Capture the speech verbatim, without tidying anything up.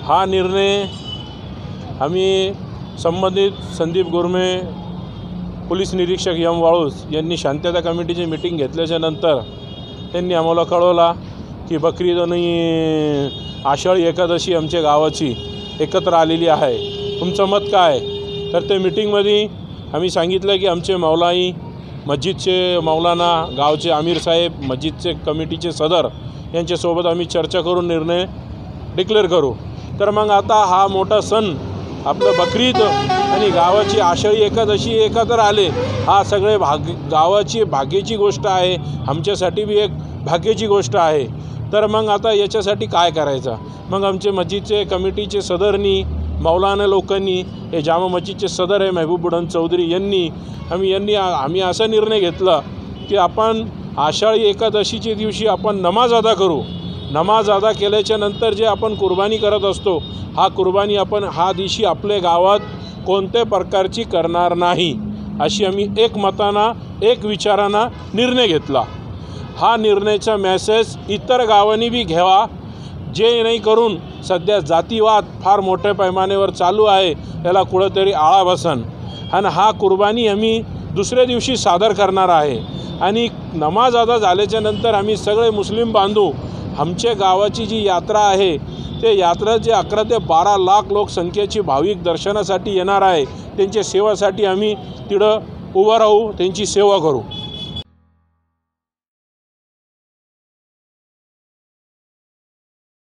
हा निर्णय आम्ही संबंधित संदीप गुरमे, पोलीस निरीक्षक यम वाळूस यांनी शांतता कमिटीची मीटिंग घेतल्याच्या नंतर त्यांनी आम्हाला कळवला की बकरी ईद आणि आषाढी एकादशी आमच्या गावाची एकत्र आलेली आहे, तुमचं मत काय? तर ते मीटिंगमध्ये आम्ही सांगितलं की आमचे मौलाई मस्जिदचे मौलाना, गावचे आमिर साहेब, मस्जिदचे कमिटीचे सदर यांच्यासोबत आम्ही चर्चा करून निर्णय डिक्लेअर करू। तर मग आता हा मोठा सण आपलं बकरी ईद आणि गावाची आषाढी एकादशी एकत्र आले, हा सगळे भाग गावाची भाग्याची गोष्ट आहे, आमच्यासाठी बी एक भाग्याची गोष्ट आहे। तर मग आता याच्यासाठी काय करायचं? मग आमचे मस्जिदचे कमिटीचे सदरनी, मौलाना लोकांनी, हे जामा मस्जिदचे सदर आहे महबूब बुढन चौधरी यांनी आम्ही यांनी आम्ही असा निर्णय घेतला की आपण आषाढी एकादशीच्या दिवशी आपण नमाज अदा करू। नमाज अदा केल्याच्या नंतर जे आपण कुर्बानी करत असतो, हा कुर्बानी आपण हा दिवशी आपल्या गावात कोणत्या प्रकारची करणार नाही, अशी आम्ही एक मताना एक विचाराना निर्णय घेतला। हा निर्णयाचा मेसेज इतर गावांनी बी घ्यावा, जे नाही करून सध्या जातीवाद फार मोठ्या पैमानावर चालू आहे, याला कुठेतरी आळा बसन। आणि हा कुर्बानी आम्ही दुसऱ्या दिवशी सादर करणार आहे। आणि नमाज अदा झाल्याच्या नंतर आम्ही सगळे मुस्लिम बांधू आमच्या गावाची जी यात्रा आहे, ते यात्रा जे अकरा ते बारा लाख लोकसंख्येची भाविक दर्शनासाठी येणार आहे, त्यांच्या सेवासाठी आम्ही तिथं उभं राहू, त्यांची सेवा करू।